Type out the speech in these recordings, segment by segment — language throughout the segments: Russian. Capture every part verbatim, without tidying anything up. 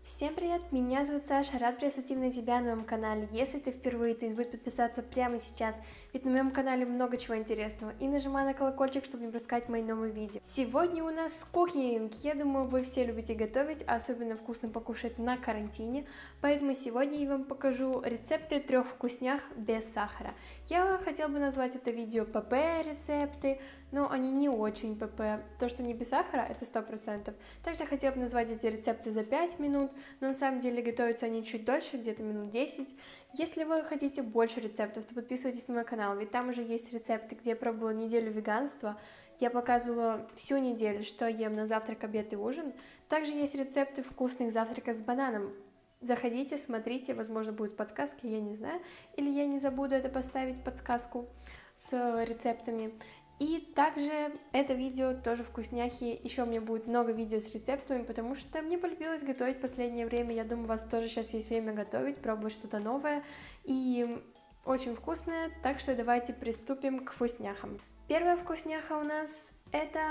Всем привет, меня зовут Саша, рад приветствовать на тебя на моем канале. Если ты впервые, то не забудь подписаться прямо сейчас, ведь на моем канале много чего интересного. И нажимай на колокольчик, чтобы не пропускать мои новые видео. Сегодня у нас кукинг. Я думаю, вы все любите готовить, а особенно вкусно покушать на карантине. Поэтому сегодня я вам покажу рецепты трех вкуснях без сахара. Я хотела бы назвать это видео ПП рецепты, но они не очень ПП. То, что не без сахара, это сто процентов. Также я хотела бы назвать эти рецепты за пять минут, но на самом деле готовятся они чуть дольше, где-то минут десять. Если вы хотите больше рецептов, то подписывайтесь на мой канал, ведь там уже есть рецепты, где я пробовала неделю веганства. Я показывала всю неделю, что ем на завтрак, обед и ужин. Также есть рецепты вкусных завтраков с бананом. Заходите, смотрите, возможно, будут подсказки, я не знаю. Или я не забуду это поставить, подсказку с рецептами. И также это видео тоже вкусняхи, еще у меня будет много видео с рецептами, потому что мне полюбилось готовить в последнее время, я думаю, у вас тоже сейчас есть время готовить, пробовать что-то новое и очень вкусное, так что давайте приступим к вкусняхам. Первая вкусняха у нас это...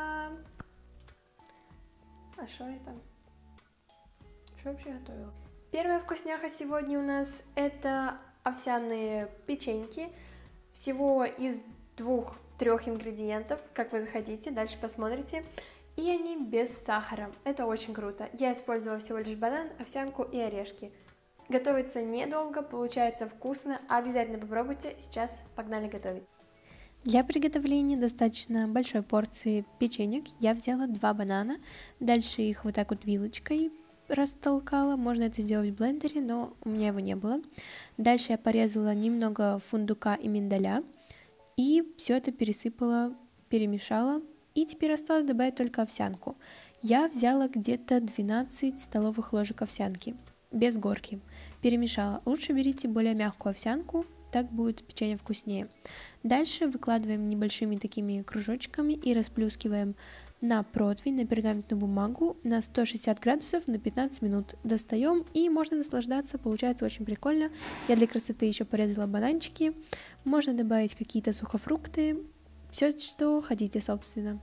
А что это? Что вообще готовила? Первая вкусняха сегодня у нас это овсяные печеньки, всего из двух трех ингредиентов, как вы захотите, дальше посмотрите, и они без сахара, это очень круто. Я использовала всего лишь банан, овсянку и орешки. Готовится недолго, получается вкусно, обязательно попробуйте. Сейчас погнали готовить. Для приготовления достаточно большой порции печенек я взяла два банана, дальше их вот так вот вилочкой растолкала, можно это сделать в блендере, но у меня его не было. Дальше я порезала немного фундука и миндаля, и все это пересыпала, перемешала, и теперь осталось добавить только овсянку. Я взяла где-то двенадцать столовых ложек овсянки, без горки, перемешала. Лучше берите более мягкую овсянку, так будет печенье вкуснее. Дальше выкладываем небольшими такими кружочками и расплескиваем на противень, на пергаментную бумагу на сто шестьдесят градусов на пятнадцать минут. Достаем и можно наслаждаться, получается очень прикольно. Я для красоты еще порезала бананчики. Можно добавить какие-то сухофрукты, все, что хотите, собственно.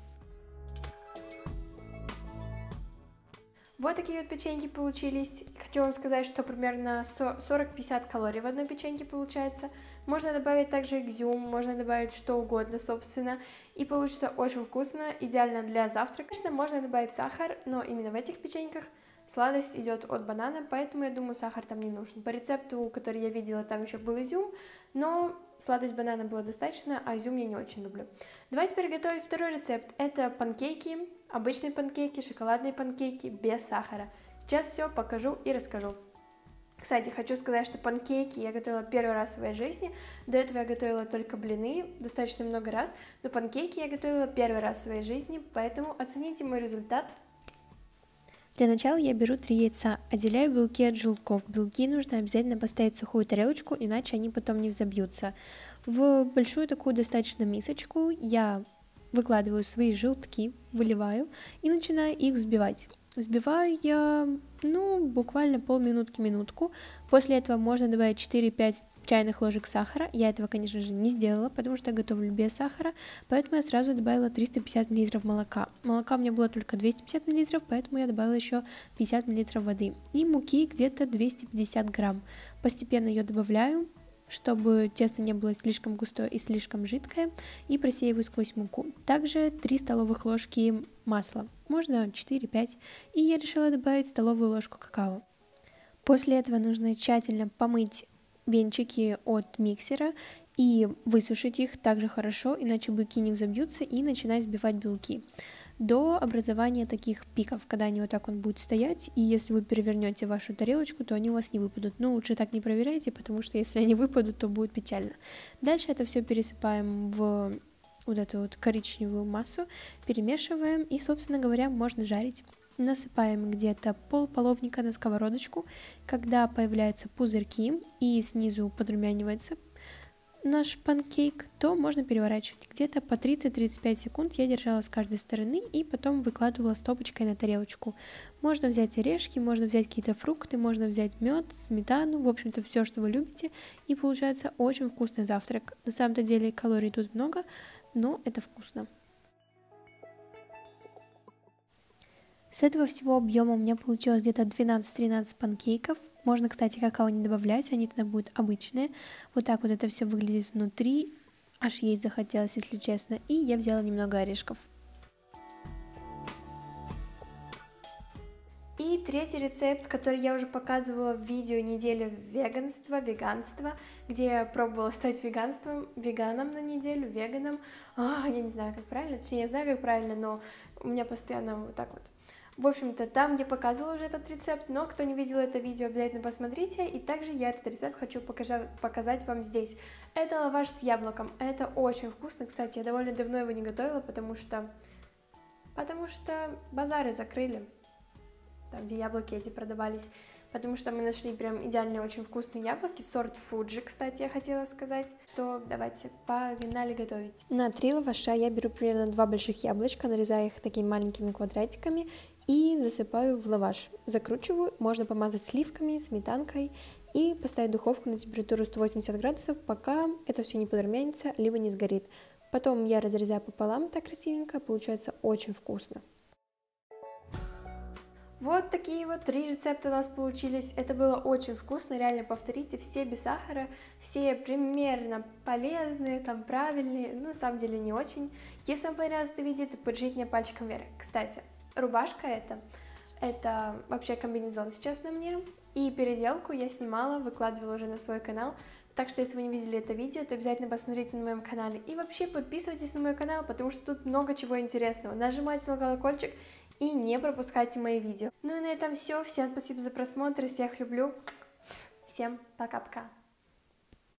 Вот такие вот печеньки получились. Хочу вам сказать, что примерно сорок-пятьдесят калорий в одной печеньке получается. Можно добавить также изюм, можно добавить что угодно, собственно. И получится очень вкусно, идеально для завтрака. Конечно, можно добавить сахар, но именно в этих печеньках сладость идет от банана, поэтому я думаю, сахар там не нужен. По рецепту, который я видела, там еще был изюм, но сладость банана была достаточно, а изюм я не очень люблю. Давайте теперь готовить второй рецепт. Это панкейки, обычные панкейки, шоколадные панкейки без сахара. Сейчас все покажу и расскажу. Кстати, хочу сказать, что панкейки я готовила первый раз в своей жизни. До этого я готовила только блины достаточно много раз, но панкейки я готовила первый раз в своей жизни, поэтому оцените мой результат. Для начала я беру три яйца, отделяю белки от желтков. Белки нужно обязательно поставить в сухую тарелочку, иначе они потом не взобьются. В большую такую достаточно мисочку я выкладываю свои желтки, выливаю и начинаю их взбивать. Взбиваю я, ну, буквально полминутки-минутку. После этого можно добавить четыре-пять чайных ложек сахара. Я этого, конечно же, не сделала, потому что я готовлю без сахара, поэтому я сразу добавила триста пятьдесят миллилитров молока. Молока у меня было только двести пятьдесят миллилитров, поэтому я добавила еще пятьдесят миллилитров воды. И муки где-то двести пятьдесят грамм. Постепенно ее добавляю, чтобы тесто не было слишком густое и слишком жидкое, и просеиваю сквозь муку. Также три столовых ложки масла, можно четыре-пять, и я решила добавить столовую ложку какао. После этого нужно тщательно помыть венчики от миксера и высушить их также хорошо, иначе белки не взобьются, и начинать взбивать белки до образования таких пиков, когда они вот так вот будут стоять, и если вы перевернете вашу тарелочку, то они у вас не выпадут. Но лучше так не проверяйте, потому что если они выпадут, то будет печально. Дальше это все пересыпаем в вот эту вот коричневую массу, перемешиваем, и, собственно говоря, можно жарить. Насыпаем где-то пол-половника на сковородочку. Когда появляются пузырьки и снизу подрумянивается наш панкейк, то можно переворачивать где-то по тридцать-тридцать пять секунд. Я держала с каждой стороны и потом выкладывала стопочкой на тарелочку. Можно взять орешки, можно взять какие-то фрукты, можно взять мед, сметану, в общем-то все, что вы любите, и получается очень вкусный завтрак. На самом-то деле калорий тут много, но это вкусно. С этого всего объема у меня получилось где-то двенадцать-тринадцать панкейков. Можно, кстати, какао не добавлять, они тогда будут обычные. Вот так вот это все выглядит внутри. Аж есть захотелось, если честно. И я взяла немного орешков. И третий рецепт, который я уже показывала в видео неделя веганства, веганства, где я пробовала стать веганством, веганом на неделю, веганом. А, я не знаю, как правильно, точнее, я знаю, как правильно, но у меня постоянно вот так вот. В общем-то, там я показывала уже этот рецепт, но кто не видел это видео, обязательно посмотрите. И также я этот рецепт хочу покажа- показать вам здесь. Это лаваш с яблоком. Это очень вкусно, кстати, я довольно давно его не готовила, потому что... Потому что базары закрыли. Там, где яблоки эти продавались, потому что мы нашли прям идеальные, очень вкусные яблоки, сорт Фуджи, кстати, я хотела сказать, что давайте погнали готовить. На три лаваша я беру примерно два больших яблочка, нарезаю их такими маленькими квадратиками и засыпаю в лаваш. Закручиваю, можно помазать сливками, сметанкой и поставить духовку на температуру сто восемьдесят градусов, пока это все не подрумянится, либо не сгорит. Потом я разрезаю пополам так красивенько, получается очень вкусно. Вот такие вот три рецепта у нас получились. Это было очень вкусно, реально повторите, все без сахара, все примерно полезные, там правильные, но на самом деле не очень. Если вам понравилось это видео, то подержите мне пальчиком вверх. Кстати, рубашка эта, это вообще комбинезон сейчас на мне, и переделку я снимала, выкладывала уже на свой канал. Так что, если вы не видели это видео, то обязательно посмотрите на моем канале. И вообще подписывайтесь на мой канал, потому что тут много чего интересного. Нажимайте на колокольчик и не пропускайте мои видео. Ну и на этом все. Всем спасибо за просмотр, всех люблю. Всем пока-пока.